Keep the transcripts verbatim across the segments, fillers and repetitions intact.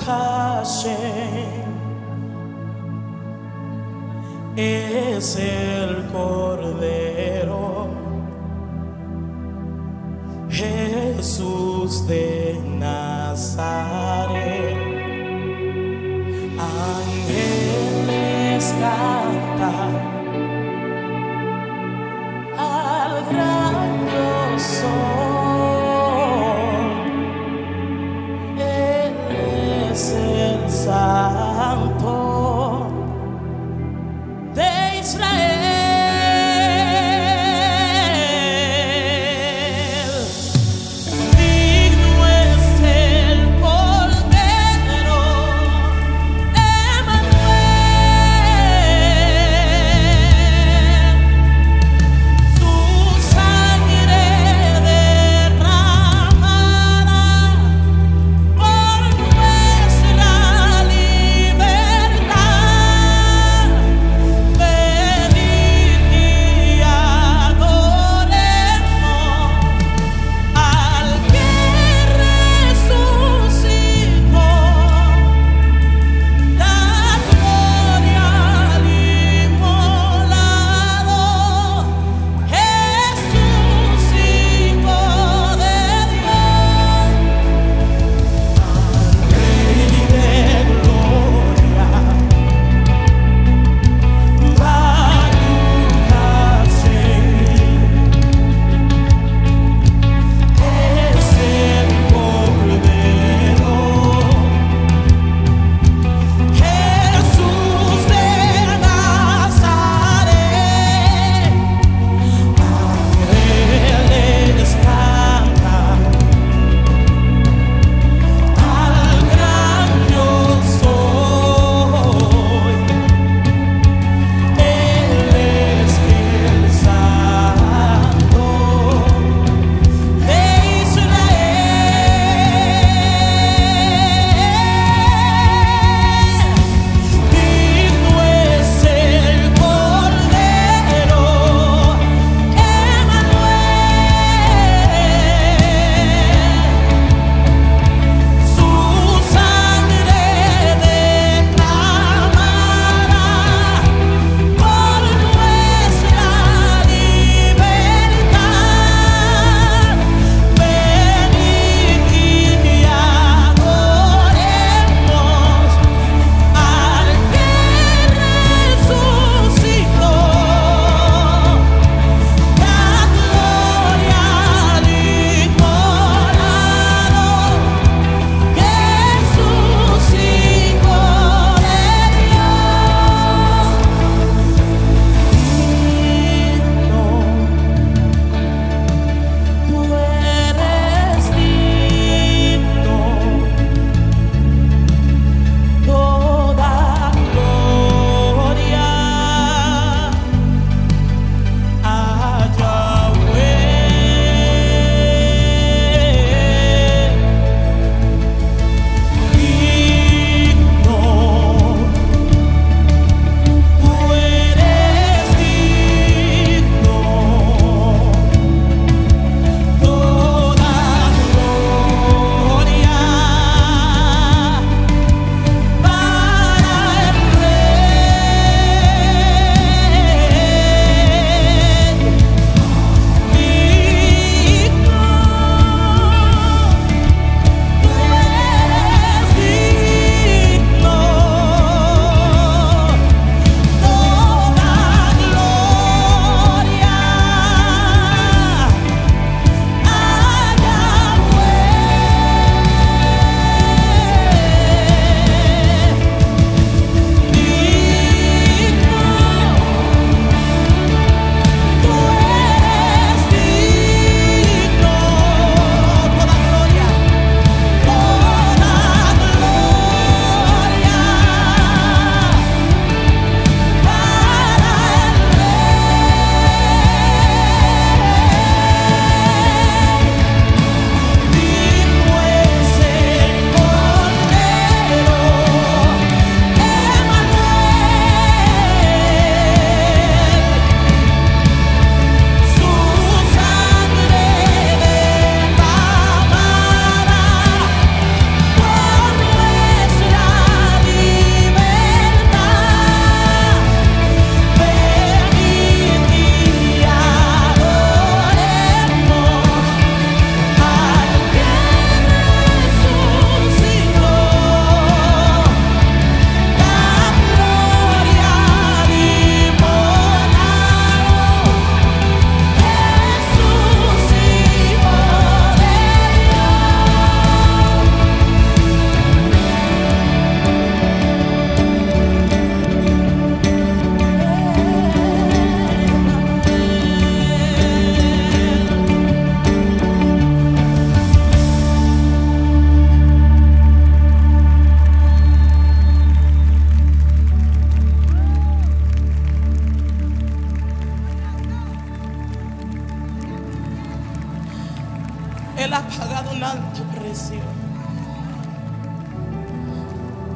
Hashem es el Cordero, Jesús de Nazaret. Ángeles cantan al gran yo soy. Él es el Santo de Israel. Ven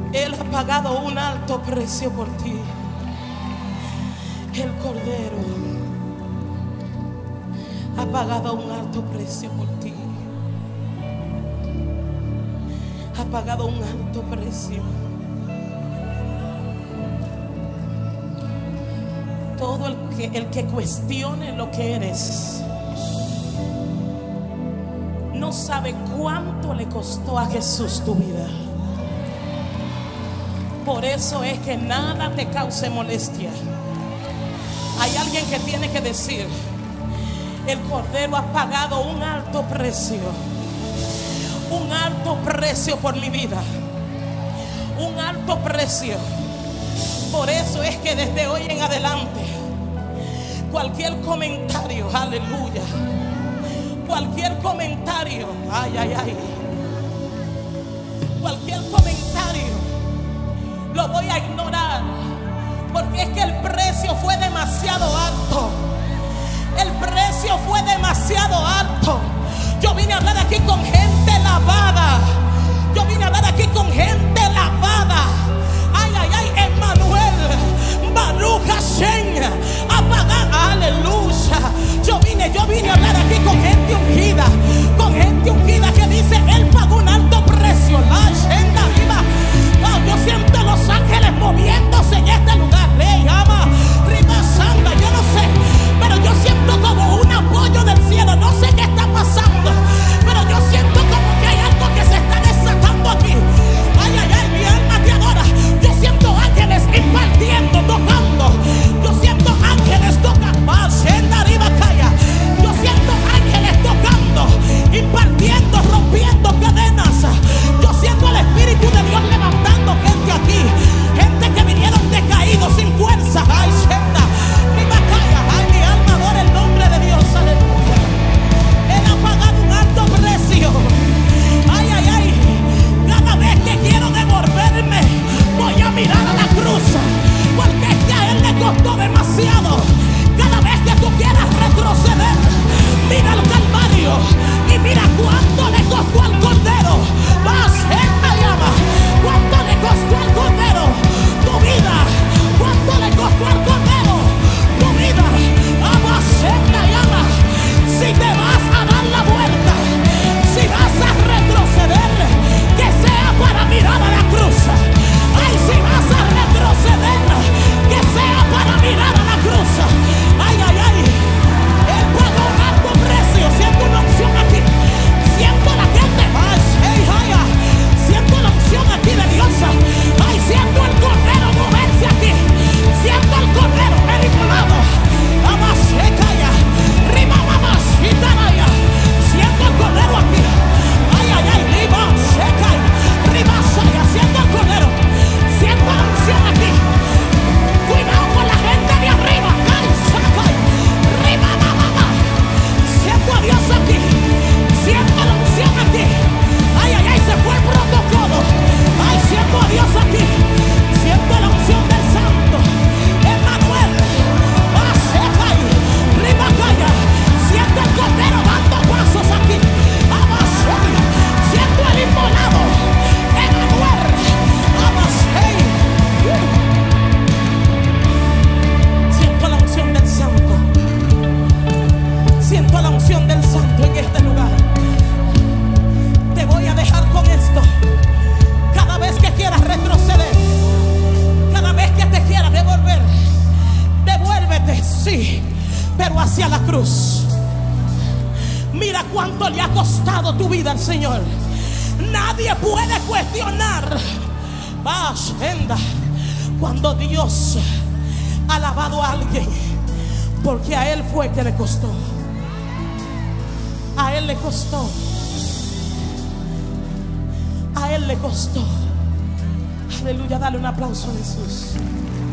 Él ha pagado un alto precio por ti. El Cordero ha pagado un alto precio por ti. Ha pagado un alto precio. Todo el que, el que cuestione lo que eres no sabe cuánto le costó a Jesús tu vida. Por eso es que nada te cause molestia. Hay alguien que tiene que decir: el Cordero ha pagado un alto precio. Un alto precio por mi vida. Un alto precio. Por eso es que desde hoy en adelante, cualquier comentario, aleluya, cualquier comentario, ay, ay, ay, cualquier comentario lo voy a ignorar, porque es que el precio fue demasiado alto. El precio fue demasiado alto. Yo vine a hablar aquí con gente lavada. Yo vine a hablar aquí con gente lavada. Ay, ay, ay, Emmanuel, Baruch Hashem, apagar, aleluya. Yo vine, yo vine a hablar aquí con gente ungida, con gente ungida que dice: Él pagó un alto precio. La agenda arriba. Oh, yo siento los ángeles moviéndose en este lugar. Le llama Ribasanda, yo no sé, pero yo siento como un apoyo del cielo. No sé qué está pasando, pero yo siento como que hay algo que se está desatando aquí. Ay, ay, ay, mi alma te adora. Yo siento ángeles impartiendo, tocando. Yo siento ángeles tocando. Yo siento ángeles tocando, impartiendo, rompiendo cadenas. Yo siento el Espíritu de Dios levantando gente aquí. Gente que vinieron decaídos, sin fuerza. Ay, Shenda, mi Macaya. Ay, mi alma adora el nombre de Dios. Aleluya. Él ha pagado un alto precio. Ay, ay, ay. Cada vez que quiero devolverme, voy a mirar a la cruz, porque es que a Él le costó demasiado. Cada vez que tú quieras retroceder, mira al Calvario y mira cuánto le costó al Cordero. Más gente llama. ¿Cuánto le costó al Cordero tu vida? ¿Cuánto le costó al Cordero tu vida? Más gente llama. Si te vas a dar la vuelta, si vas a retroceder, que sea para mirar a la cruz. Ay, si vas a retroceder, que sea para mirar a la cruz. Ay, ay, ay. Él pagó un alto precio. Siento una unción aquí. Siento la gente. Ay, hey, ay, ay. Siento la unción aquí de Dios. Ay, siento el Cordero moverse aquí. Siento el Cordero, el inmolado. Vamos, se calla. Rima, vamos, y taraya. Siento el Cordero aquí. Ay, ay, ay. Rima, se calla. Rima, saya. Siento el Cordero. Siento la unción aquí. Cuidado con la gente de arriba. Ay, se calla. Rima, mamá. Siento a Dios aquí. Siento la unción aquí. Ay, ay, ay. Se fue el protocolo. Ay, siento a Dios aquí. Siento la unción del Santo Emmanuel. Ah, se calla. Rima, calla. Siento el Cordero dando pasos aquí. Vamos, siento el inmolado Emmanuel. Vamos, hey. Siento la unción del Santo. Siento la unción del Santo en este lugar. Te voy a dejar con esto. Cada vez que quieras retroceder, cada vez que te quieras devolver, devuélvete, sí, pero hacia la cruz. Mira cuánto le ha costado tu vida al Señor. Nadie puede cuestionar, Bashenda, cuando Dios ha alabado a alguien, porque a Él fue que le costó. A Él le costó. A Él le costó. Aleluya, dale un aplauso a Jesús.